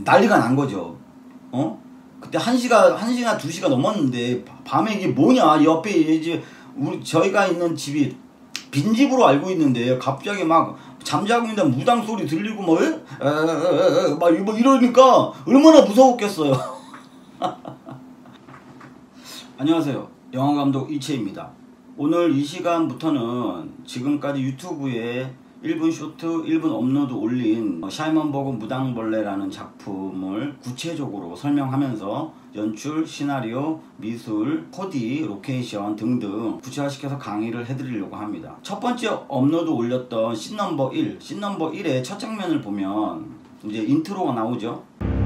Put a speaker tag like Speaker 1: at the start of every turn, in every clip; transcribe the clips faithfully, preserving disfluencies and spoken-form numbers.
Speaker 1: 난리가 난 거죠. 어? 그때 한 시가, 한 시나 두 시가 넘었는데, 밤에 이게 뭐냐, 옆에 이제, 우리, 저희가 있는 집이 빈집으로 알고 있는데, 갑자기 막, 잠자고 있는데 무당 소리 들리고, 뭐, 에? 에, 에, 에, 막, 뭐 이러니까, 얼마나 무서웠겠어요. 안녕하세요. 영화감독 이채입니다. 오늘 이 시간부터는 지금까지 유튜브에 일 분 쇼트, 일 분 업로드 올린 샤이먼버그 무당벌레라는 작품을 구체적으로 설명하면서 연출, 시나리오, 미술, 코디, 로케이션 등등 구체화시켜서 강의를 해드리려고 합니다. 첫 번째 업로드 올렸던 씬 넘버 일, 씬 넘버 일의 첫 장면을 보면 이제 인트로가 나오죠.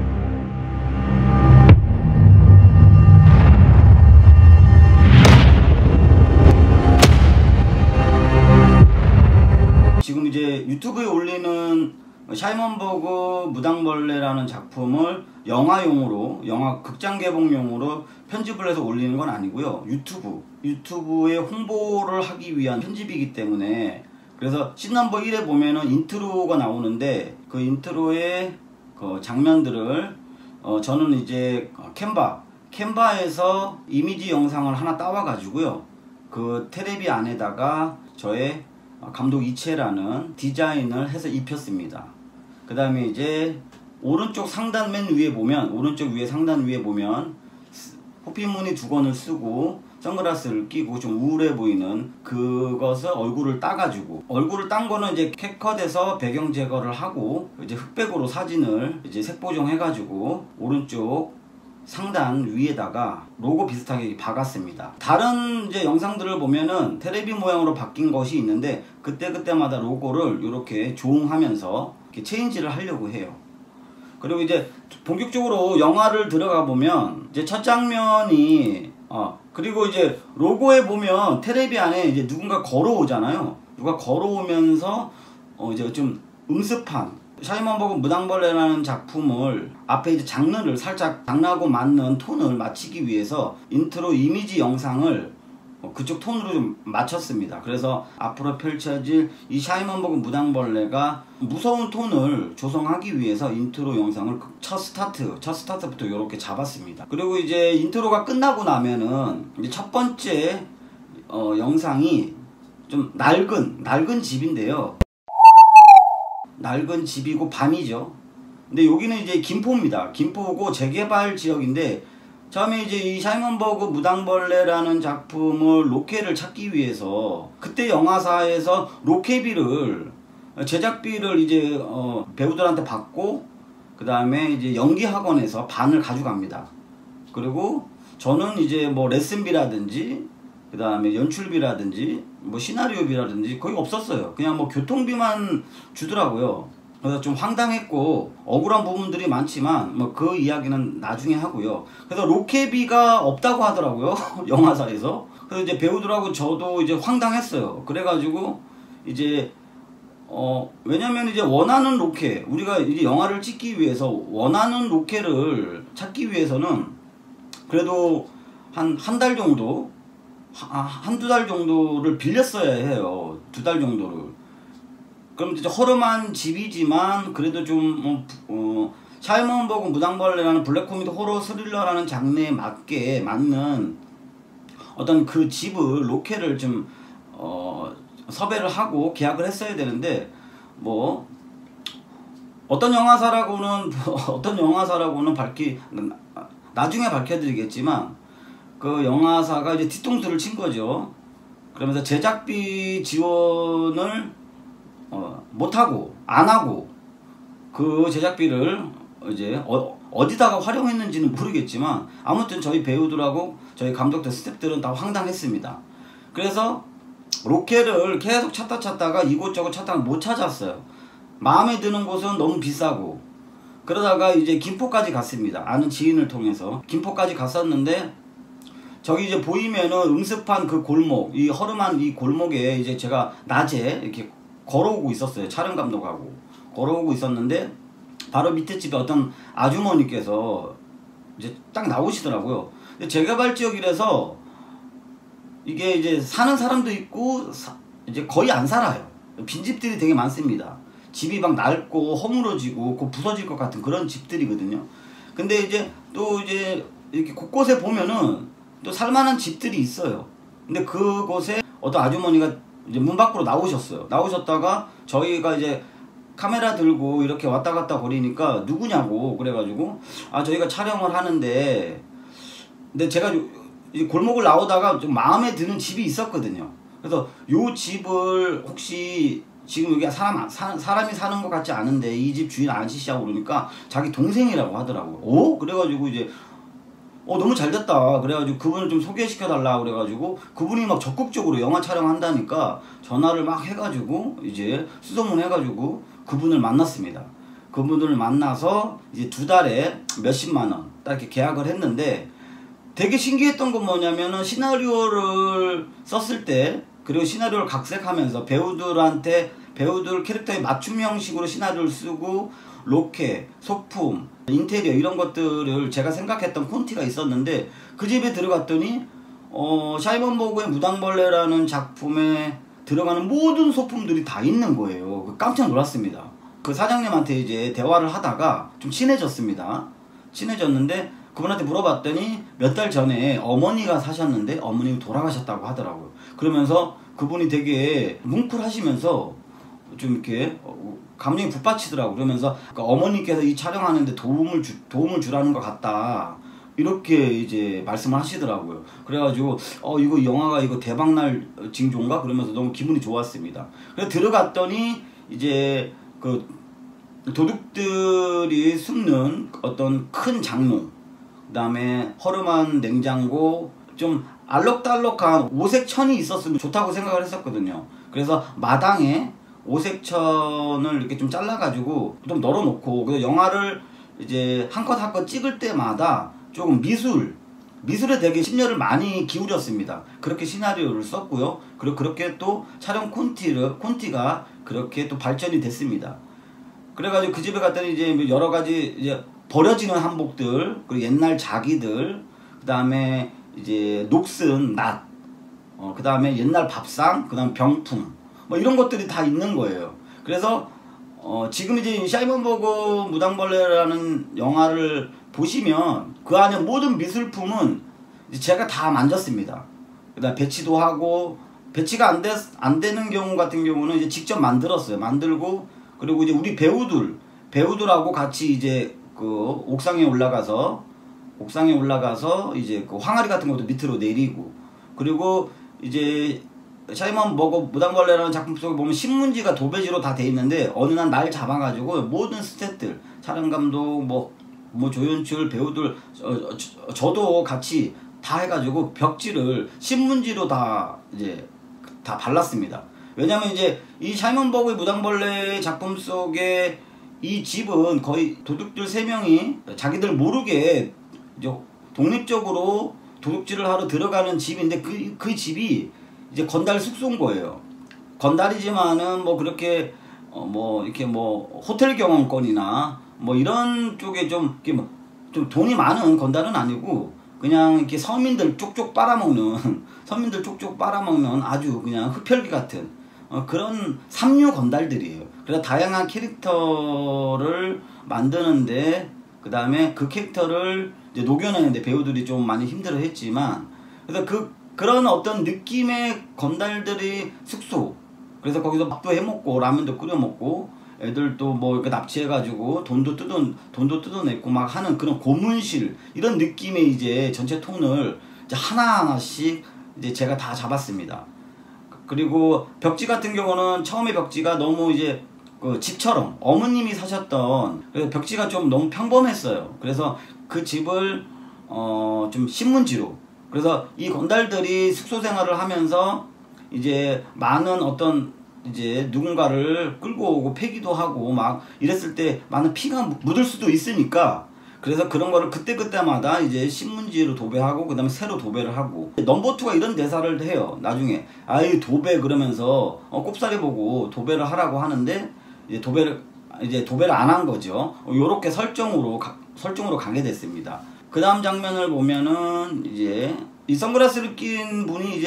Speaker 1: 지금 이제 유튜브에 올리는 샤이먼버그 무당벌레라는 작품을 영화용으로, 영화 극장 개봉용으로 편집을 해서 올리는 건 아니고요. 유튜브, 유튜브에 홍보를 하기 위한 편집이기 때문에, 그래서 씬 넘버 일에 보면은 인트로가 나오는데 그 인트로의 그 장면들을 어 저는 이제 캔바, 캔바에서 이미지 영상을 하나 따와 가지고요. 그 테레비 안에다가 저의 감독 이채라는 디자인을 해서 입혔습니다. 그 다음에 이제 오른쪽 상단 맨 위에 보면, 오른쪽 위에 상단 위에 보면 호피무늬 두 건을 쓰고 선글라스를 끼고 좀 우울해 보이는 그것을 얼굴을 따가지고, 얼굴을 딴 거는 이제 캡컷에서 배경 제거를 하고 이제 흑백으로 사진을 이제 색보정 해가지고 오른쪽 상단 위에다가 로고 비슷하게 박았습니다. 다른 이제 영상들을 보면은 테레비 모양으로 바뀐 것이 있는데 그때그때마다 로고를 이렇게 조응하면서 이렇게 체인지를 하려고 해요. 그리고 이제 본격적으로 영화를 들어가 보면 이제 첫 장면이 어 그리고 이제 로고에 보면 테레비 안에 이제 누군가 걸어오잖아요. 누가 걸어오면서 어 이제 좀 음습한 샤이먼버그 무당벌레라는 작품을 앞에 이제 장르를 살짝 장르하고 맞는 톤을 맞추기 위해서 인트로 이미지 영상을 그쪽 톤으로 좀 맞췄습니다. 그래서 앞으로 펼쳐질 이 샤이먼버그 무당벌레가 무서운 톤을 조성하기 위해서 인트로 영상을 첫 스타트, 첫 스타트부터 이렇게 잡았습니다. 그리고 이제 인트로가 끝나고 나면은 이제 첫 번째 어, 영상이 좀 낡은, 낡은 집인데요. 낡은 집이고 밤이죠. 근데 여기는 이제 김포입니다. 김포고 재개발 지역인데, 처음에 이제 이 샤이먼버그 무당벌레라는 작품을 로케를 찾기 위해서 그때 영화사에서 로케비를, 제작비를 이제 어 배우들한테 받고 그 다음에 이제 연기학원에서 반을 가져갑니다. 그리고 저는 이제 뭐 레슨비라든지 그 다음에 연출비라든지 뭐 시나리오비라든지 거의 없었어요. 그냥 뭐 교통비만 주더라고요. 그래서 좀 황당했고 억울한 부분들이 많지만 뭐 그 이야기는 나중에 하고요. 그래서 로케비가 없다고 하더라고요. 영화사에서. 그래서 이제 배우들하고 저도 이제 황당했어요. 그래가지고 이제 어 왜냐면 이제 원하는 로케, 우리가 이제 영화를 찍기 위해서 원하는 로케를 찾기 위해서는 그래도 한 한 달 정도, 한두 달 정도를 빌렸어야 해요. 두 달 정도를. 그럼 이제 허름한 집이지만 그래도 좀 어, 샤이먼버그 무당벌레라는 블랙 코미디 호러 스릴러라는 장르에 맞게 맞는 어떤 그 집을, 로케를 좀 어, 섭외를 하고 계약을 했어야 되는데, 뭐 어떤 영화사라고는 어떤 영화사라고는 밝히 나중에 밝혀드리겠지만 그 영화사가 이제 뒤통수를 친 거죠. 그러면서 제작비 지원을 어, 못하고 안하고 그 제작비를 이제 어, 어디다가 활용했는지는 모르겠지만 아무튼 저희 배우들하고 저희 감독들, 스태프들은 다 황당했습니다. 그래서 로케를 계속 찾다 찾다가 이곳저곳 찾다가 못 찾았어요. 마음에 드는 곳은 너무 비싸고. 그러다가 이제 김포까지 갔습니다. 아는 지인을 통해서 김포까지 갔었는데, 저기 이제 보이면은 음습한 그 골목, 이 허름한 이 골목에 이제 제가 낮에 이렇게 걸어오고 있었어요. 촬영 감독하고 걸어오고 있었는데 바로 밑에 집에 어떤 아주머니께서 이제 딱 나오시더라고요. 근데 재개발 지역이라서 이게 이제 사는 사람도 있고 사, 이제 거의 안 살아요. 빈집들이 되게 많습니다. 집이 막 낡고 허물어지고 곧 부서질 것 같은 그런 집들이거든요. 근데 이제 또 이제 이렇게 곳곳에 보면은 또 살만한 집들이 있어요. 근데 그곳에 어떤 아주머니가 이제 문 밖으로 나오셨어요. 나오셨다가 저희가 이제 카메라 들고 이렇게 왔다 갔다 거리니까 누구냐고 그래가지고 아 저희가 촬영을 하는데, 근데 제가 이제 골목을 나오다가 좀 마음에 드는 집이 있었거든요. 그래서 요 집을 혹시 지금 여기 사람, 사, 사람이 사는 것 같지 않은데 이 집 주인 아시냐고 그러니까 자기 동생이라고 하더라고요. 오? 그래가지고 이제 어 너무 잘 됐다 그래가지고 그분을 좀 소개시켜 달라 그래가지고 그분이 막 적극적으로 영화 촬영한다니까 전화를 막 해가지고 이제 수소문 해가지고 그분을 만났습니다. 그분을 만나서 이제 두 달에 몇십만 원 딱 이렇게 계약을 했는데, 되게 신기했던 건 뭐냐면은 시나리오를 썼을 때, 그리고 시나리오를 각색하면서 배우들한테 배우들 캐릭터에 맞춤 형식으로 시나리오를 쓰고 로케, 소품, 인테리어 이런 것들을 제가 생각했던 콘티가 있었는데, 그 집에 들어갔더니 어, 사이먼 버그의 무당벌레라는 작품에 들어가는 모든 소품들이 다 있는 거예요. 깜짝 놀랐습니다. 그 사장님한테 이제 대화를 하다가 좀 친해졌습니다. 친해졌는데 그분한테 물어봤더니 몇 달 전에 어머니가 사셨는데 어머님이 돌아가셨다고 하더라고요. 그러면서 그분이 되게 뭉클하시면서 좀 이렇게 감정이 북받치더라고요. 그러면서 어머니께서 이 촬영하는데 도움을 주, 도움을 주라는 것 같다, 이렇게 이제 말씀을 하시더라고요. 그래가지고 어 이거 영화가 이거 대박날 징조인가 그러면서 너무 기분이 좋았습니다. 그래서 들어갔더니 이제 그 도둑들이 숨는 어떤 큰 장롱, 그 다음에 허름한 냉장고, 좀 알록달록한 오색천이 있었으면 좋다고 생각을 했었거든요. 그래서 마당에 오색천을 이렇게 좀 잘라가지고 좀 널어놓고, 그래서 영화를 이제 한 컷 한 컷 찍을 때마다 조금 미술, 미술에 되게 심려를 많이 기울였습니다. 그렇게 시나리오를 썼고요. 그리고 그렇게 또 촬영 콘티를, 콘티가 그렇게 또 발전이 됐습니다. 그래가지고 그 집에 갔더니 이제 여러 가지 이제 버려지는 한복들, 그리고 옛날 자기들, 그 다음에 이제 녹슨 낫, 어, 그 다음에 옛날 밥상, 그 다음 병풍, 뭐 이런 것들이 다 있는 거예요. 그래서 어, 지금 이제 사이먼 버그 무당벌레라는 영화를 보시면 그 안에 모든 미술품은 이제 제가 다 만졌습니다. 그 다음 배치도 하고, 배치가 안, 되, 안 되는 경우 같은 경우는 이제 직접 만들었어요. 만들고, 그리고 이제 우리 배우들, 배우들하고 같이 이제 그 옥상에 올라가서, 옥상에 올라가서 이제 그 항아리 같은 것도 밑으로 내리고, 그리고 이제 사이먼 버그 무당벌레라는 작품 속에 보면 신문지가 도배지로 다 돼 있는데, 어느 날 날 잡아가지고 모든 스태프들, 촬영감독, 뭐, 뭐 조연출, 배우들, 저, 저, 저도 같이 다 해가지고 벽지를 신문지로 다 이제 다 발랐습니다. 왜냐면 이제 이 사이먼 버그의 무당벌레 작품 속에 이 집은 거의 도둑들 세 명이 자기들 모르게 이제 독립적으로 도둑질을 하러 들어가는 집인데, 그, 그 집이 이제 건달 숙소인 거예요. 건달이지만은 뭐 그렇게 어 뭐 이렇게 뭐 호텔 경영권이나 뭐 이런 쪽에 좀 이렇게 뭐 좀 돈이 많은 건달은 아니고, 그냥 이렇게 서민들 쪽쪽 빨아먹는 서민들 쪽쪽 빨아먹는 아주 그냥 흡혈귀 같은 어 그런 삼류 건달들이에요. 그래서 다양한 캐릭터를 만드는데, 그 다음에 그 캐릭터를 이제 녹여내는데 배우들이 좀 많이 힘들어 했지만, 그래서 그 그런 어떤 느낌의 건달들이 숙소, 그래서 거기서 밥도 해먹고 라면도 끓여먹고 애들도 뭐 이렇게 납치해가지고 돈도 뜯어 돈도 뜯어냈고 막 하는 그런 고문실, 이런 느낌의 이제 전체 톤을 이제 하나하나씩 이제 제가 다 잡았습니다. 그리고 벽지 같은 경우는 처음에 벽지가 너무 이제 그 집처럼 어머님이 사셨던, 그래서 벽지가 좀 너무 평범했어요. 그래서 그 집을 어 좀 신문지로, 그래서 이 건달들이 숙소 생활을 하면서 이제 많은 어떤 이제 누군가를 끌고 오고 패기도 하고 막 이랬을 때 많은 피가 묻을 수도 있으니까, 그래서 그런 거를 그때그때마다 이제 신문지로 도배하고 그 다음에 새로 도배를 하고, 넘버투가 이런 대사를 해요. 나중에 아이 도배 그러면서 어, 꼽사리 보고 도배를 하라고 하는데, 이제 도배를 이제 도배를 안 한 거죠. 어, 요렇게 설정으로 가, 설정으로 가게 됐습니다. 그 다음 장면을 보면은 이제 이 선글라스를 낀 분이 이제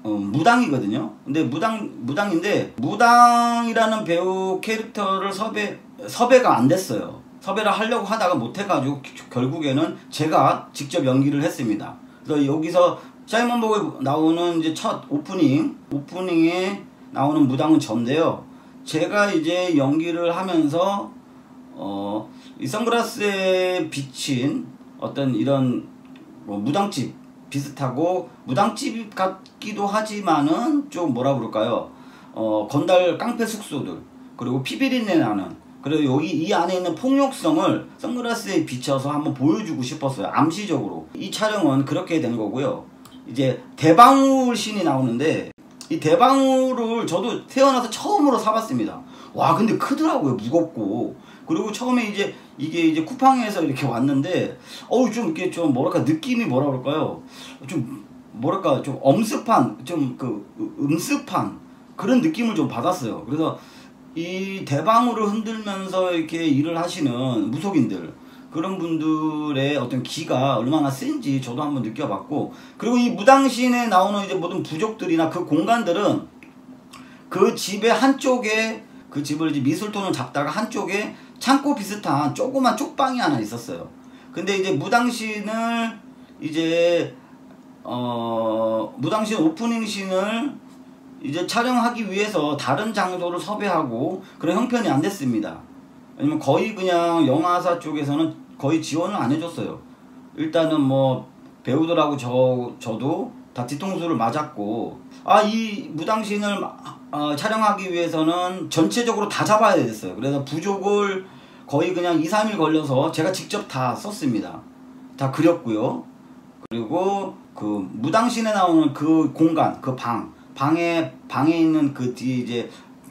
Speaker 1: 어, 무당이거든요. 근데 무당 무당인데 무당이라는 배우 캐릭터를 섭외 섭외가 안 됐어요. 섭외를 하려고 하다가 못해가지고 결국에는 제가 직접 연기를 했습니다. 그래서 여기서 사이먼 버그에 나오는 이제 첫 오프닝 오프닝에 나오는 무당은 전데요. 제가 이제 연기를 하면서 어, 이 선글라스에 비친 어떤 이런 뭐 무당집 비슷하고 무당집 같기도 하지만은 좀 뭐라 그럴까요? 어, 건달 깡패 숙소들 그리고 피비린내 나는 그리고 여기 이 안에 있는 폭력성을 선글라스에 비춰서 한번 보여주고 싶었어요. 암시적으로. 이 촬영은 그렇게 된 거고요. 이제 대방울 씬이 나오는데 이 대방울을 저도 태어나서 처음으로 사봤습니다. 와 근데 크더라고요. 무겁고. 그리고 처음에 이제 이게 이제 쿠팡에서 이렇게 왔는데 어우 좀 이렇게 좀 뭐랄까 느낌이 뭐라 그럴까요? 좀 뭐랄까 좀 엄습한 좀 그 음습한 그런 느낌을 좀 받았어요. 그래서 이 대방울을 흔들면서 이렇게 일을 하시는 무속인들 그런 분들의 어떤 기가 얼마나 센지 저도 한번 느껴봤고 그리고 이 무당신에 나오는 이제 모든 부족들이나 그 공간들은 그 집의 한쪽에 그 집을 이제 미술톤을 잡다가 한쪽에 창고 비슷한 조그만 쪽방이 하나 있었어요. 근데 이제 무당신을 이제 어 무당신 오프닝 씬을 이제 촬영하기 위해서 다른 장소를 섭외하고 그런 형편이 안 됐습니다. 왜냐면 거의 그냥 영화사 쪽에서는 거의 지원을 안 해줬어요. 일단은 뭐 배우들하고 저, 저도 다 뒤통수를 맞았고 아 이 무당신을 어, 촬영하기 위해서는 전체적으로 다 잡아야 됐어요. 그래서 부족을 거의 그냥 이, 삼 일 걸려서 제가 직접 다 썼습니다. 다 그렸고요. 그리고 그 무당신에 나오는 그 공간, 그 방 방에 방에 있는 그 뒤에 이제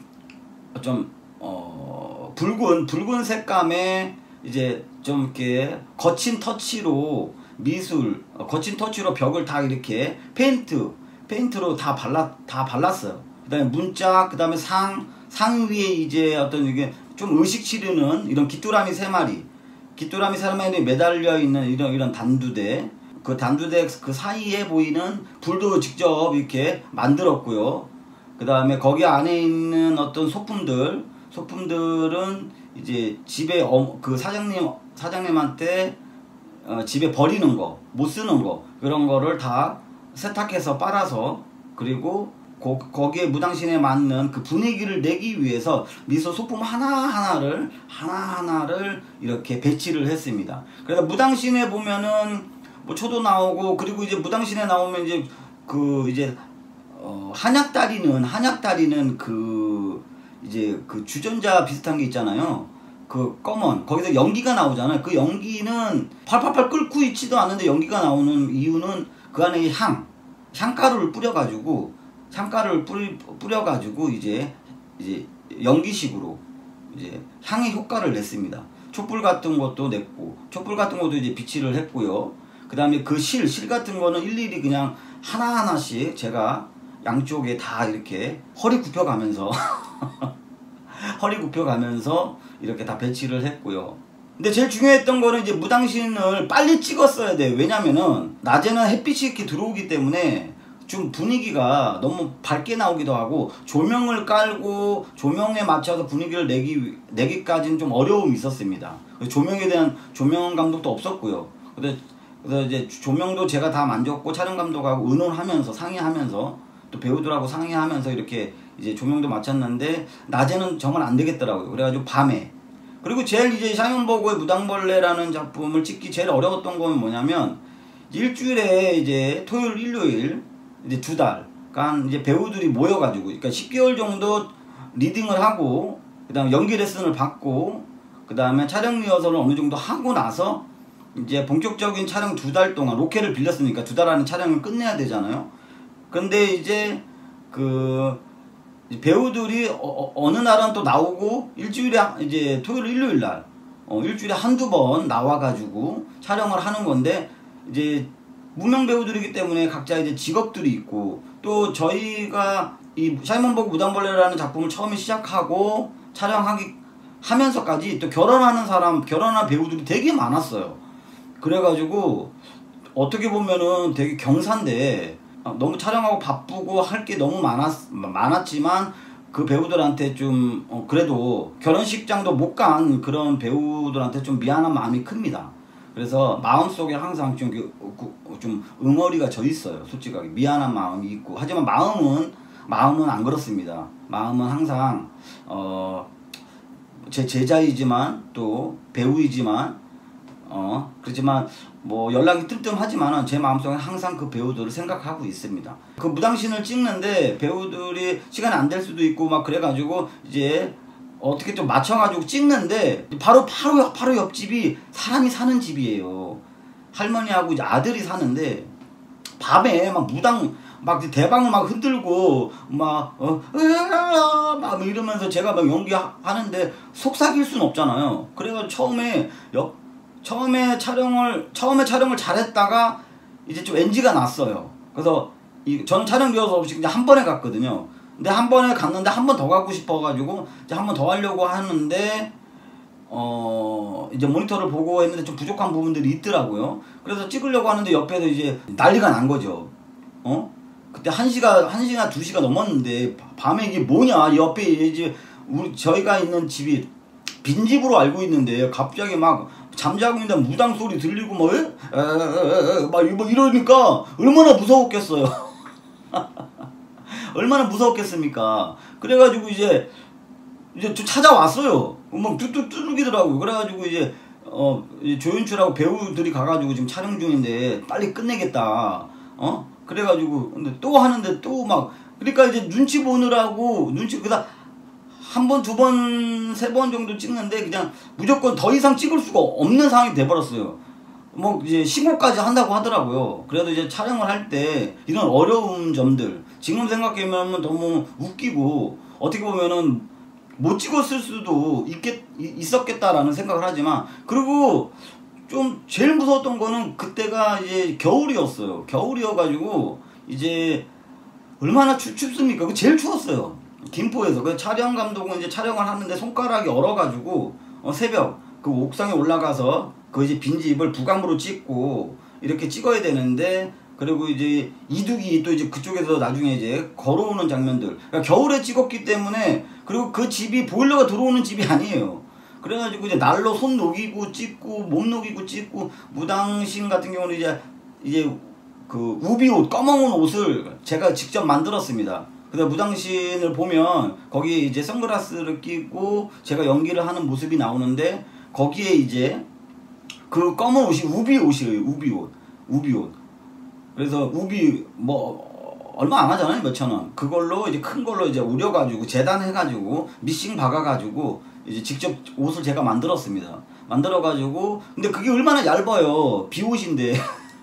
Speaker 1: 좀 어 붉은 붉은 색감의 이제 좀 이렇게 거친 터치로 미술 어, 거친 터치로 벽을 다 이렇게 페인트 페인트로 다 발랐 다 발랐어요. 그다음에 문짝 그다음에 상 상 위에 이제 어떤 이게 좀 의식 치르는 이런 귀뚜라미 세 마리 귀뚜라미 세 마리 매달려 있는 이런 이런 단두대 그 단두대 그 사이에 보이는 불도 직접 이렇게 만들었고요. 그 다음에 거기 안에 있는 어떤 소품들, 소품들은 이제 집에 어, 그 사장님, 사장님한테 어, 집에 버리는 거, 못 쓰는 거, 그런 거를 다 세탁해서 빨아서 그리고 고, 거기에 무당신에 맞는 그 분위기를 내기 위해서 미소 소품 하나하나를, 하나하나를 이렇게 배치를 했습니다. 그래서 무당신에 보면은 뭐 초도 나오고 그리고 이제 무당신에 나오면 이제 그 이제 어 한약 다리는 한약 다리는 그 이제 그 주전자 비슷한 게 있잖아요. 그 검은 거기서 연기가 나오잖아요. 그 연기는 팔팔팔 끓고 있지도 않는데 연기가 나오는 이유는 그 안에 향 향가루를 뿌려가지고 향가루를 뿌리 뿌려가지고 이제 이제 연기식으로 이제 향의 효과를 냈습니다. 촛불 같은 것도 냈고 촛불 같은 것도 이제 비치를 했고요. 그 다음에 그 실, 실 같은 거는 일일이 그냥 하나하나씩 제가 양쪽에 다 이렇게 허리 굽혀가면서 허리 굽혀가면서 이렇게 다 배치를 했고요. 근데 제일 중요했던 거는 이제 무당신을 빨리 찍었어야 돼요. 왜냐면은 낮에는 햇빛이 이렇게 들어오기 때문에 좀 분위기가 너무 밝게 나오기도 하고 조명을 깔고 조명에 맞춰서 분위기를 내기, 내기까지는 좀 어려움이 있었습니다. 조명에 대한 조명 감독도 없었고요. 근데 그래서 이제 조명도 제가 다 만졌고 촬영 감독하고 의논하면서 상의하면서 또 배우들하고 상의하면서 이렇게 이제 조명도 맞췄는데 낮에는 정말 안 되겠더라고요. 그래가지고 밤에 그리고 제일 이제 사이먼 버그의 무당벌레라는 작품을 찍기 제일 어려웠던 건 뭐냐면 일주일에 이제 토요일 일요일 이제 두 달간 이제 배우들이 모여가지고 그러니까 십 개월 정도 리딩을 하고 그 다음에 연기 레슨을 받고 그 다음에 촬영 리허설을 어느 정도 하고 나서 이제 본격적인 촬영 두 달 동안 로케를 빌렸으니까 두 달 안에 촬영을 끝내야 되잖아요. 근데 이제 그 배우들이 어, 어느 날은 또 나오고 일주일에 이제 토요일 일요일 날 어, 일주일에 한두 번 나와가지고 촬영을 하는 건데 이제 무명 배우들이기 때문에 각자 이제 직업들이 있고 또 저희가 이 사이먼 버그 무당벌레라는 작품을 처음에 시작하고 촬영하기 하면서까지 또 결혼하는 사람 결혼한 배우들이 되게 많았어요. 그래가지고 어떻게 보면은 되게 경사인데 어, 너무 촬영하고 바쁘고 할 게 너무 많았, 많았지만 그 배우들한테 좀 어, 그래도 결혼식장도 못 간 그런 배우들한테 좀 미안한 마음이 큽니다. 그래서 마음속에 항상 좀, 좀 응어리가 져 있어요. 솔직하게 미안한 마음이 있고, 하지만 마음은 마음은 안 그렇습니다. 마음은 항상 어, 제 제자이지만 또 배우이지만 어 그렇지만 뭐 연락이 뜸뜸하지만은 제 마음속에 항상 그 배우들을 생각하고 있습니다. 그 무당신을 찍는데 배우들이 시간이 안 될 수도 있고 막 그래가지고 이제 어떻게 좀 맞춰가지고 찍는데 바로 바로 바로 옆집이 사람이 사는 집이에요. 할머니하고 이제 아들이 사는데 밤에 막 무당 막 대방을 막 흔들고 막 어, 막 이러면서 제가 막 연기하는데 속삭일 순 없잖아요. 그래가지고 처음에 옆 처음에 촬영을 처음에 촬영을 잘했다가 이제 좀 엔지가 났어요. 그래서 이 저는 촬영 비어서 없이 그냥 한 번에 갔거든요. 근데 한 번에 갔는데 한 번 더 가고 싶어가지고 이제 한 번 더 하려고 하는데 어 이제 모니터를 보고 했는데 좀 부족한 부분들이 있더라고요. 그래서 찍으려고 하는데 옆에서 이제 난리가 난 거죠. 어? 그때 한 시가 한 시나 두 시가 넘었는데 밤에 이게 뭐냐, 옆에 이제 우리 저희가 있는 집이 빈집으로 알고 있는데 갑자기 막 잠자고 있는데 무당 소리 들리고 뭐, 막 이러니까 얼마나 무서웠겠어요. 얼마나 무서웠겠습니까. 그래가지고 이제 이제 좀 찾아왔어요. 막 뚜뚜 뚜둑이더라고요. 그래가지고 이제 어 조연출하고 배우들이 가가지고 지금 촬영 중인데 빨리 끝내겠다. 어 그래가지고 근데 또 하는데 또 막 그러니까 이제 눈치 보느라고 눈치 그다 한 번, 두 번, 세 번 정도 찍는데 그냥 무조건 더 이상 찍을 수가 없는 상황이 돼버렸어요. 뭐 이제 신고까지 한다고 하더라고요. 그래도 이제 촬영을 할 때 이런 어려운 점들 지금 생각해보면 너무 웃기고 어떻게 보면은 못 찍었을 수도 있겠, 있었겠다라는 생각을 하지만 그리고 좀 제일 무서웠던 거는 그때가 이제 겨울이었어요. 겨울이어가지고 이제 얼마나 추, 춥습니까? 그 제일 추웠어요. 김포에서. 그 촬영 감독은 이제 촬영을 하는데 손가락이 얼어가지고 어, 새벽 그 옥상에 올라가서 그 이제 빈집을 부감으로 찍고 이렇게 찍어야 되는데 그리고 이제 이두기 또 이제 그쪽에서 나중에 이제 걸어오는 장면들 그러니까 겨울에 찍었기 때문에 그리고 그 집이 보일러가 들어오는 집이 아니에요. 그래가지고 이제 날로 손 녹이고 찍고 몸 녹이고 찍고 무당신 같은 경우는 이제 이제 그 우비옷 검은 옷을 제가 직접 만들었습니다. 그래서 무당신을 보면 거기에 이제 선글라스를 끼고 제가 연기를 하는 모습이 나오는데 거기에 이제 그 검은 옷이 우비 옷이에요. 우비 옷. 우비 옷. 그래서 우비 뭐 얼마 안 하잖아요. 몇천 원. 그걸로 이제 큰 걸로 이제 우려가지고 재단해가지고 미싱 박아가지고 이제 직접 옷을 제가 만들었습니다. 만들어가지고 근데 그게 얼마나 얇아요. 비옷인데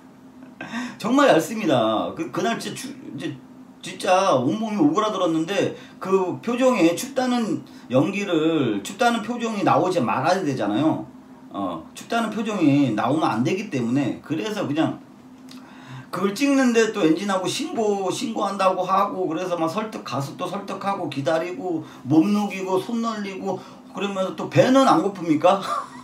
Speaker 1: 정말 얇습니다. 그 그날 진짜 추, 이제 진짜 온몸이 오그라들었는데 그 표정에 춥다는 연기를 춥다는 표정이 나오지 말아야 되잖아요. 어 춥다는 표정이 나오면 안 되기 때문에 그래서 그냥 그걸 찍는데 또 엔진하고 신고 신고한다고 하고 그래서 막 설득 가수 또 설득하고 기다리고 몸 녹이고 손 놀리고 그러면서 또 배는 안 고픕니까?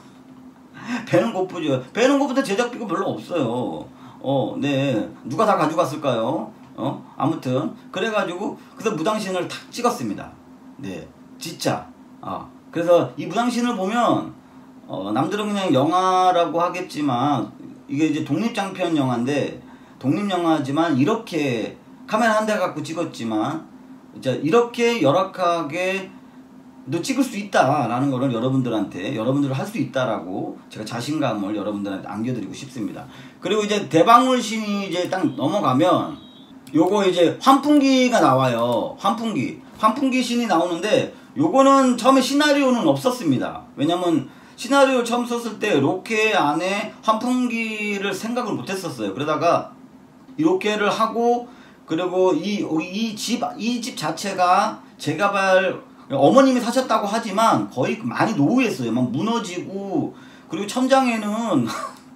Speaker 1: 배는 고프죠. 배는 고프는데 제작비가 별로 없어요. 어, 네. 누가 다 가져갔을까요? 어? 아무튼 그래가지고 그래서 무당신을 탁 찍었습니다. 네. 진짜. 어. 그래서 이 무당신을 보면 어, 남들은 그냥 영화라고 하겠지만 이게 이제 독립장편 영화인데 독립영화지만 이렇게 카메라 한 대 갖고 찍었지만 이제 이렇게 열악하게 너 찍을 수 있다라는 거를 여러분들한테 여러분들을 할 수 있다라고 제가 자신감을 여러분들한테 안겨드리고 싶습니다. 그리고 이제 대방울신이 이제 딱 넘어가면 요거 이제 환풍기가 나와요. 환풍기 환풍기 신이 나오는데 요거는 처음에 시나리오는 없었습니다. 왜냐면 시나리오 처음 썼을 때 로케 안에 환풍기를 생각을 못했었어요. 그러다가 이렇게를 하고 그리고 이 이 집 이 집 자체가 재개발 어머님이 사셨다고 하지만 거의 많이 노후했어요. 막 무너지고 그리고 천장에는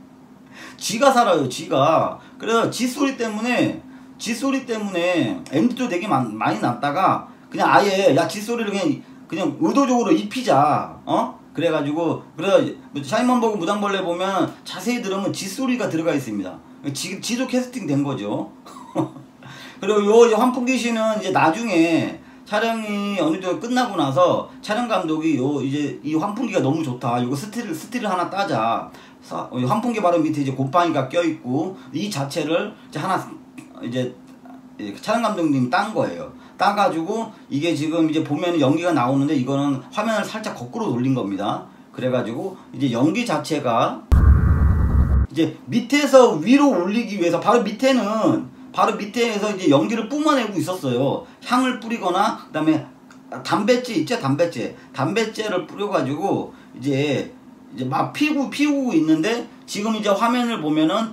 Speaker 1: 쥐가 살아요. 쥐가. 그래서 쥐 소리 때문에 쥐 소리 때문에 엠디도 되게 많, 많이 났다가 그냥 아예 야 쥐 소리를 그냥 그냥 의도적으로 입히자. 어? 그래가지고 그래 샤이먼버그 무당벌레 보면 자세히 들으면 쥐 소리가 들어가 있습니다. 지, 지도 캐스팅 된 거죠. 그리고 요 환풍기 씬은 이제 나중에 촬영이 어느 정도 끝나고 나서 촬영 감독이 요 이제 이 환풍기가 너무 좋다. 이거 스틸 스틸을 하나 따자. 환풍기 바로 밑에 이제 곰팡이가 껴 있고 이 자체를 이제 하나 이제 촬영 감독님 딴 거예요. 따가지고 이게 지금 이제 보면 연기가 나오는데 이거는 화면을 살짝 거꾸로 돌린 겁니다. 그래가지고 이제 연기 자체가 이제 밑에서 위로 올리기 위해서 바로 밑에는 바로 밑에서 이제 연기를 뿜어내고 있었어요. 향을 뿌리거나 그다음에 담뱃재 있죠, 담뱃재. 담뱃재를 뿌려가지고 이제 이제 막 피우고 피우고 있는데 지금 이제 화면을 보면은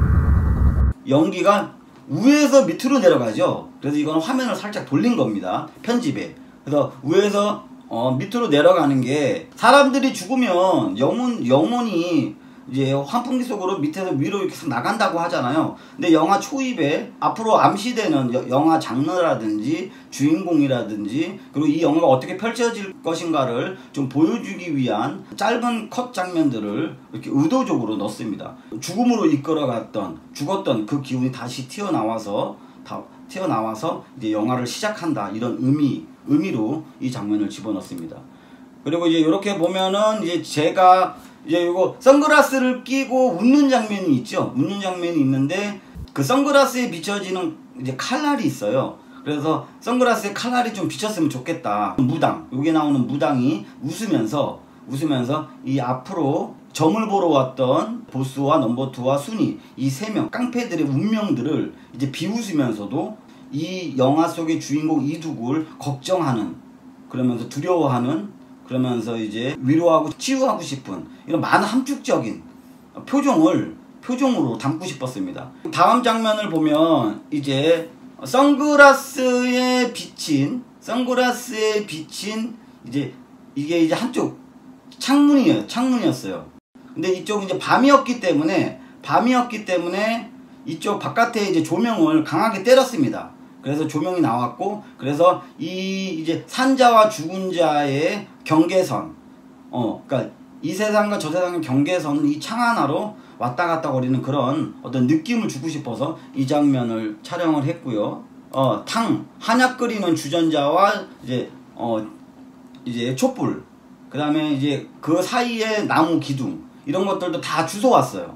Speaker 1: 연기가 위에서 밑으로 내려가죠. 그래서 이거는 화면을 살짝 돌린 겁니다. 편집에. 그래서 위에서 어 밑으로 내려가는 게 사람들이 죽으면 영혼 영혼이 이제 환풍기 속으로 밑에서 위로 이렇게 나간다고 하잖아요. 근데 영화 초입에 앞으로 암시되는 여, 영화 장르라든지 주인공이라든지 그리고 이 영화가 어떻게 펼쳐질 것인가를 좀 보여주기 위한 짧은 컷 장면들을 이렇게 의도적으로 넣습니다. 죽음으로 이끌어갔던 죽었던 그 기운이 다시 튀어나와서 다 튀어나와서 이제 영화를 시작한다 이런 의미 의미로 이 장면을 집어넣습니다. 그리고 이제 이렇게 보면은 이제 제가 이제 이거 선글라스를 끼고 웃는 장면이 있죠. 웃는 장면이 있는데 그 선글라스에 비춰지는 이제 칼날이 있어요. 그래서 선글라스에 칼날이 좀 비쳤으면 좋겠다. 무당, 여기 나오는 무당이 웃으면서 웃으면서 이 앞으로 점을 보러 왔던 보스와 넘버투와 순이 이 세 명 깡패들의 운명들을 이제 비웃으면서도 이 영화 속의 주인공 이두굴 걱정하는 그러면서 두려워하는 그러면서 이제 위로하고 치유하고 싶은 이런 많은 함축적인 표정을 표정으로 담고 싶었습니다. 다음 장면을 보면 이제 선글라스에 비친 선글라스에 비친 이제 이게 이제 한쪽 창문이에요. 창문이었어요. 근데 이쪽은 이제 밤이었기 때문에 밤이었기 때문에 이쪽 바깥에 이제 조명을 강하게 때렸습니다. 그래서 조명이 나왔고 그래서 이 이제 산자와 죽은 자의 경계선 어 그러니까 이 세상과 저 세상의 경계선은 이 창 하나로 왔다 갔다 거리는 그런 어떤 느낌을 주고 싶어서 이 장면을 촬영을 했고요. 어 탕 한약 끓이는 주전자와 이제 어 이제 촛불 그다음에 이제 그 사이에 나무 기둥 이런 것들도 다 주워 왔어요.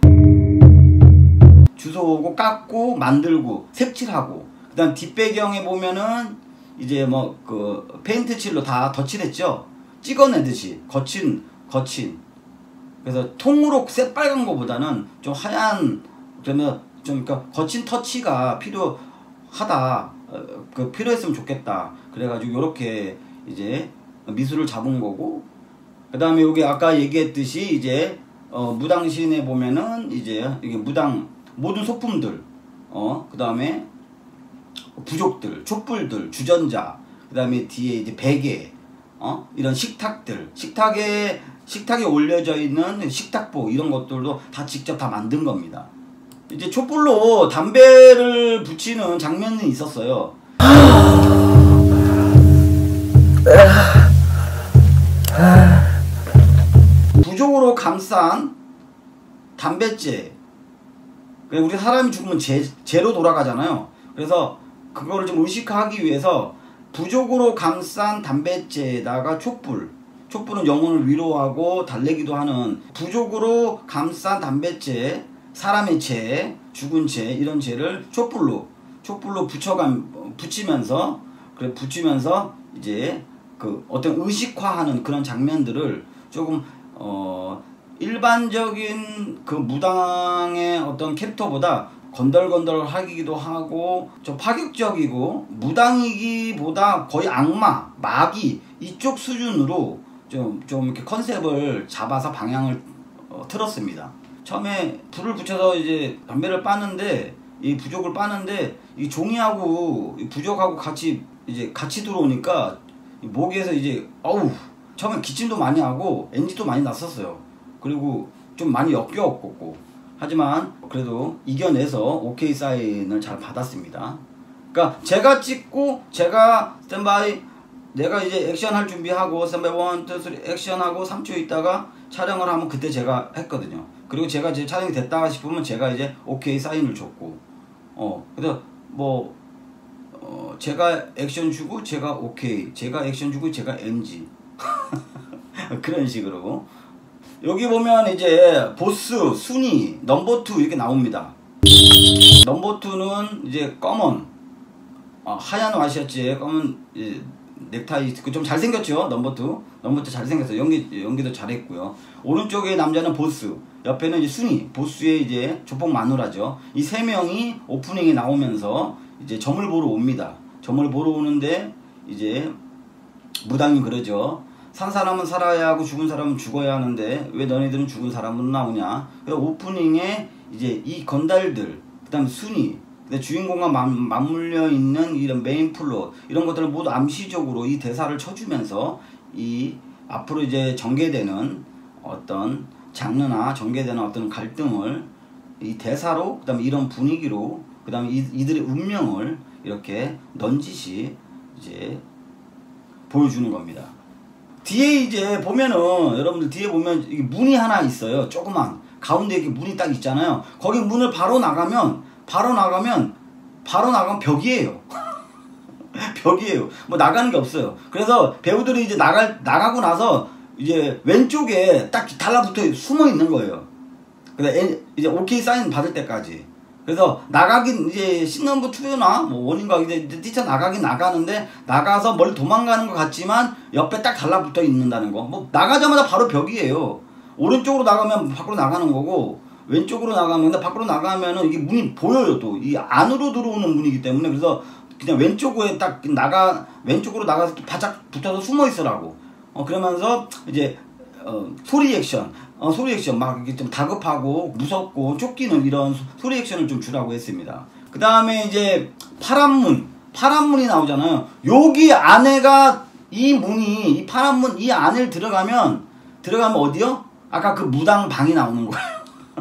Speaker 1: 주워 오고 깎고 만들고 색칠하고 그다음 뒷배경에 보면은 이제 뭐 그 페인트 칠로 다 덧칠했죠. 찍어내듯이 거친 거친 그래서 통으로 새빨간 거보다는 좀 하얀 그러면 좀 그러니까 거친 터치가 필요하다. 어, 그 필요했으면 좋겠다. 그래가지고 요렇게 이제 미술을 잡은 거고 그 다음에 여기 아까 얘기했듯이 이제 어 무당신에 보면은 이제 이게 무당 모든 소품들 어 그 다음에 부족들, 촛불들, 주전자, 그 다음에 뒤에 이제 베개, 어? 이런 식탁들, 식탁에, 식탁에 올려져 있는 식탁보, 이런 것들도 다 직접 다 만든 겁니다. 이제 촛불로 담배를 붙이는 장면이 있었어요. 부족으로 감싼 담뱃재. 우리 사람이 죽으면 재, 재로 돌아가잖아요. 그래서 그거를 좀 의식하기 위해서 부족으로 감싼 담뱃재에다가 촛불 촛불은 영혼을 위로하고 달래기도 하는 부족으로 감싼 담뱃재 사람의 재
Speaker 2: 채, 죽은 채 이런 채를 촛불로 촛불로 붙여감 붙이면서 그래 붙이면서 이제 그 어떤 의식화하는 그런 장면들을 조금 어 일반적인 그 무당의 어떤 캐릭터보다 건덜건덜하기도 하고 좀 파격적이고 무당이기보다 거의 악마, 마귀 이쪽 수준으로 좀, 좀 이렇게 컨셉을 잡아서 방향을 어, 틀었습니다. 처음에 불을 붙여서 이제 담배를 빠는데 이 부족을 빠는데 이 종이하고 이 부족하고 같이 이제 같이 들어오니까 목에서 이제 어우 처음에 기침도 많이 하고 엔지도 많이 났었어요. 그리고 좀 많이 역겨웠고 하지만 그래도 이겨내서 오케이 사인을 잘 받았습니다. 그러니까 제가 찍고 제가 스탠바이 내가 이제 액션 할 준비하고 스탠바이 원, 투, 쓰리 액션하고 삼 초 있다가 촬영을 하면 그때 제가 했거든요. 그리고 제가 이제 촬영이 됐다 싶으면 제가 이제 오케이 사인을 줬고 어 그래서
Speaker 1: 뭐 어, 제가 액션 주고 제가 오케이, 제가 액션 주고 제가 엔지 그런 식으로. 여기 보면 이제 보스, 순위, 넘버 투 이렇게 나옵니다. 넘버 투는 이제 검은 어, 하얀 와이셔츠에 검은 이제 넥타이 좀 잘생겼죠. 넘버 투 넘버 투 잘생겼어요. 연기, 연기도 잘했고요. 오른쪽에 남자는 보스, 옆에는 이제 순위, 보스의 이제 조폭 마누라죠. 이 세 명이 오프닝에 나오면서 이제 점을 보러 옵니다. 점을 보러 오는데 이제 무당이 그러죠. 산 사람은 살아야 하고 죽은 사람은 죽어야 하는데 왜 너네들은 죽은 사람으로 나오냐. 그래서 오프닝에 이제 이 건달들, 그 다음 순위, 근데 주인공과 맞, 맞물려 있는 이런 메인 플롯 이런 것들을 모두 암시적으로 이 대사를 쳐주면서 이 앞으로 이제 전개되는 어떤 장르나 전개되는 어떤 갈등을 이 대사로, 그 다음에 이런 분위기로, 그 다음에 이들의 운명을 이렇게 넌지시 이제 보여주는 겁니다. 뒤에 이제 보면은, 여러분들 뒤에 보면 이게 문이 하나 있어요. 조그만 가운데 이렇게 문이 딱 있잖아요. 거기 문을 바로 나가면 바로 나가면 바로 나가면 벽이에요. 벽이에요. 뭐 나가는 게 없어요. 그래서 배우들이 이제 나갈 나가고 나서 이제 왼쪽에 딱 달라붙어 숨어 있는 거예요. 그래서 이제 오케이 사인 받을 때까지. 그래서 나가긴 이제 씬넘버 투나 뭐 원인가 이제 뛰쳐 나가긴 나가는데, 나가서 멀리 도망가는 것 같지만 옆에 딱 달라붙어 있는다는 거. 뭐 나가자마자 바로 벽이에요. 오른쪽으로 나가면 밖으로 나가는 거고, 왼쪽으로 나가면, 근데 밖으로 나가면은 이게 문이 보여요. 또 이 안으로 들어오는 문이기 때문에. 그래서 그냥 왼쪽에 딱 나가, 왼쪽으로 나가서 바짝 붙어서 숨어 있으라고. 어 그러면서 이제 어 소리 액션, 어 소리 액션 막 이렇게 좀 다급하고 무섭고 쫓기는 이런 소리 액션을 좀 주라고 했습니다. 그 다음에 이제 파란 문, 파란 문이 나오잖아요. 여기 안에가, 이 문이, 이 파란 문 이 안을 들어가면 들어가면 어디요? 아까 그 무당 방이 나오는 거예요.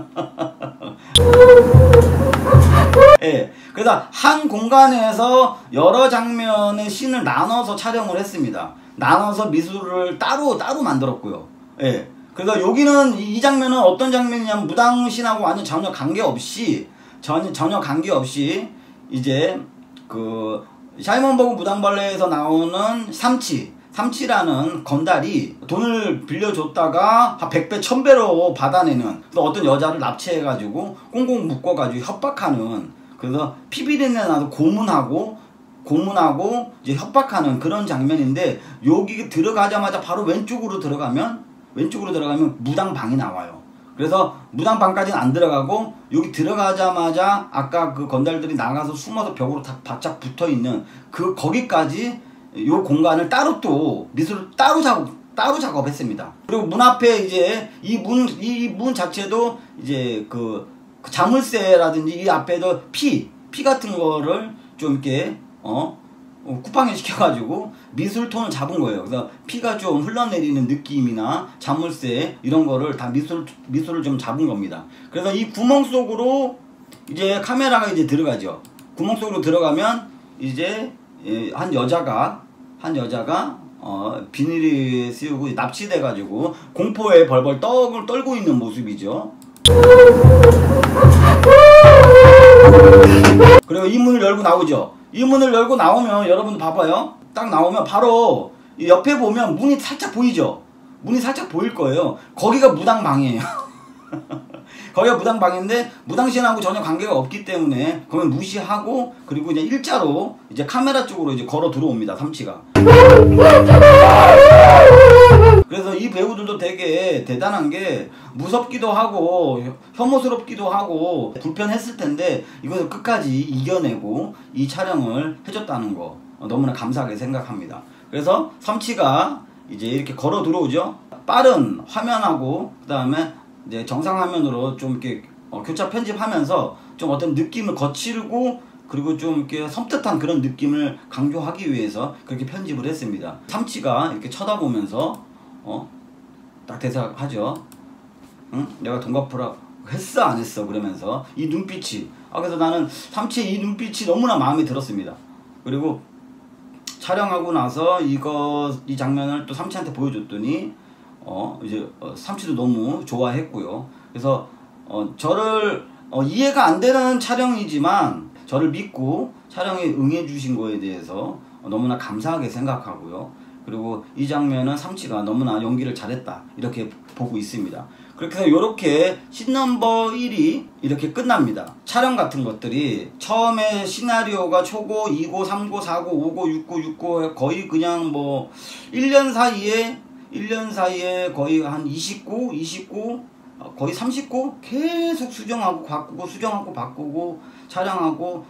Speaker 1: 예. 그래서 한 공간에서 여러 장면의 씬을 나눠서 촬영을 했습니다. 나눠서 미술을 따로 따로 만들었고요. 예. 그래서 여기는 이 장면은 어떤 장면이냐면 무당신하고 완전 전혀 관계없이 전혀 전혀 관계없이 이제 그 사이먼 버그 무당벌레에서 나오는 삼치 삼치라는 건달이 돈을 빌려줬다가 한 백 배, 천 배로 받아내는, 그래서 어떤 여자를 납치해가지고 꽁꽁 묶어가지고 협박하는, 그래서 피비린내 나서 고문하고 고문하고 이제 협박하는 그런 장면인데, 여기 들어가자마자 바로 왼쪽으로 들어가면 왼쪽으로 들어가면 무당방이 나와요. 그래서 무당방까지는 안 들어가고 여기 들어가자마자 아까 그 건달들이 나가서 숨어서 벽으로 다 바짝 붙어있는 그 거기까지 요 공간을 따로 또 미술을 따로 작업 따로 작업했습니다. 그리고 문 앞에 이제 이 문 이 문 자체도 이제 그, 그 자물쇠라든지 이 앞에도 피 피 같은 거를 좀 이렇게 어, 어 쿠팡에 시켜가지고 미술 톤을 잡은 거예요. 그래서 피가 좀 흘러내리는 느낌이나 자물쇠 이런 거를 다 미술 미술을 좀 잡은 겁니다. 그래서 이 구멍 속으로 이제 카메라가 이제 들어가죠. 구멍 속으로 들어가면 이제 예, 한 여자가 한 여자가 어, 비닐이 씌우고 납치돼 가지고 공포에 벌벌 떡을 떨고 있는 모습이죠. 그리고 이 문을 열고 나오죠. 이 문을 열고 나오면 여러분 봐봐요. 딱 나오면 바로 옆에 보면 문이 살짝 보이죠. 문이 살짝 보일 거예요. 거기가 무당방이에요. 거기가 무당방인데 무당신하고 전혀 관계가 없기 때문에 거기 무시하고, 그리고 이제 일자로 이제 카메라 쪽으로 이제 걸어 들어옵니다. 삼치가. 그래서 이 배우들도 되게 대단한 게 무섭기도 하고 혐오스럽기도 하고 불편했을 텐데 이것을 끝까지 이겨내고 이 촬영을 해줬다는 거 너무나 감사하게 생각합니다. 그래서 삼치가 이제 이렇게 걸어 들어오죠. 빠른 화면하고 그 다음에 이제 정상 화면으로 좀 이렇게 어, 교차 편집하면서 좀 어떤 느낌을 거칠고 그리고 좀 이렇게 섬뜩한 그런 느낌을 강조하기 위해서 그렇게 편집을 했습니다. 삼치가 이렇게 쳐다보면서 어? 딱 대사하죠. 응? 내가 돈 갚으라 했어 안 했어 그러면서 이 눈빛이, 아 그래서 나는 삼치의 이 눈빛이 너무나 마음에 들었습니다. 그리고 촬영하고 나서 이거 이 장면을 또 삼치한테 보여줬더니 어 이제 어, 삼치도 너무 좋아했고요. 그래서 어 저를 어, 이해가 안 되는 촬영이지만 저를 믿고 촬영에 응해 주신 거에 대해서 너무나 감사하게 생각하고요. 그리고 이 장면은 삼치가 너무나 연기를 잘했다 이렇게 보고 있습니다. 그렇게 해서 이렇게 씬 넘버 일이 이렇게 끝납니다. 촬영 같은 것들이 처음에 시나리오가 초고, 이고, 삼고, 사고, 오고, 육고, 육고 거의 그냥 뭐 일 년 사이에 일 년 사이에 거의 한 이십 고, 이십 고, 거의 삼십 고 계속 수정하고 바꾸고 수정하고 바꾸고 촬영하고,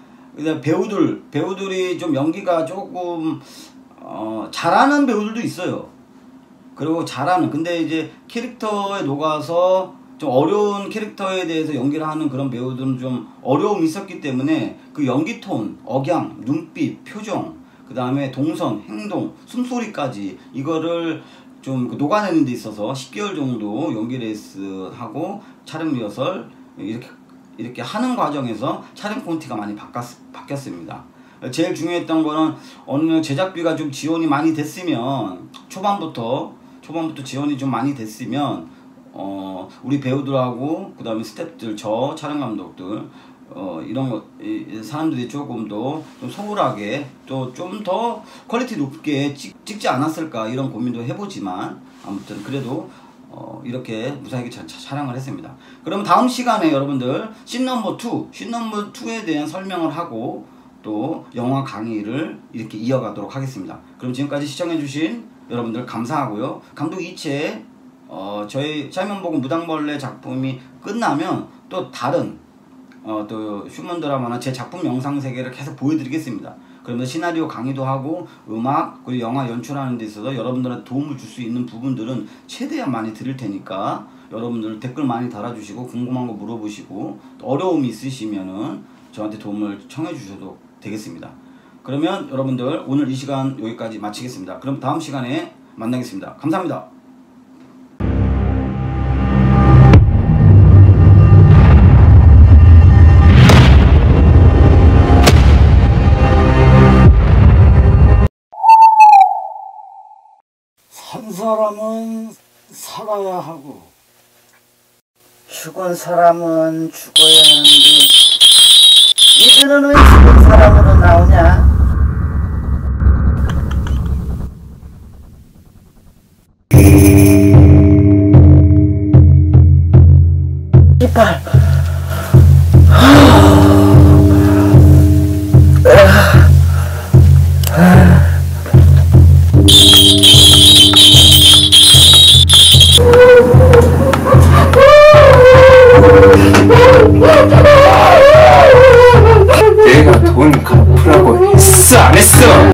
Speaker 1: 배우들 배우들이 좀 연기가 조금 어, 잘하는 배우들도 있어요. 그리고 잘하는, 근데 이제 캐릭터에 녹아서 좀 어려운 캐릭터에 대해서 연기를 하는 그런 배우들은 좀 어려움이 있었기 때문에 그 연기 톤, 억양, 눈빛, 표정, 그 다음에 동선, 행동, 숨소리까지 이거를 좀 녹아내는 데 있어서 십 개월 정도 연기 레이스 하고 촬영 리허설 이렇게 이렇게 하는 과정에서 촬영 콘티가 많이 바뀌었, 바뀌었습니다. 제일 중요했던 거는 어느 제작비가 좀 지원이 많이 됐으면, 초반부터 초반부터 지원이 좀 많이 됐으면 어 우리 배우들하고 그 다음에 스태프들, 저 촬영 감독들 어 이런 거 이, 사람들이 조금 더 좀 소홀하게 또 좀 더 퀄리티 높게 찍, 찍지 않았을까 이런 고민도 해보지만, 아무튼 그래도 어 이렇게 무사하게 자, 자, 촬영을 했습니다. 그러면 다음 시간에 여러분들 씬 넘버 투, 씬 넘버 투에 대한 설명을 하고 또 영화 강의를 이렇게 이어가도록 하겠습니다. 그럼 지금까지 시청해주신 여러분들 감사하고요. 감독 이채 어, 저희 사이먼버그 무당벌레 작품이 끝나면 또 다른 어, 또 휴먼 드라마나 제 작품 영상 세계를 계속 보여드리겠습니다. 그러면 시나리오 강의도 하고 음악 그리고 영화 연출하는 데 있어서 여러분들한테 도움을 줄 수 있는 부분들은 최대한 많이 드릴 테니까 여러분들 댓글 많이 달아주시고 궁금한 거 물어보시고 또 어려움이 있으시면은 저한테 도움을 청해 주셔도 되겠습니다. 그러면 여러분들 오늘 이 시간 여기까지 마치겠습니다. 그럼 다음 시간에 만나겠습니다. 감사합니다.
Speaker 2: 산 사람은 살아야 하고 죽은 사람은 죽어야 하는데 이들은 왜 죽은 사람으로 나오냐? 이빨
Speaker 3: 내가 돈 갚으라고 했어 안 했어?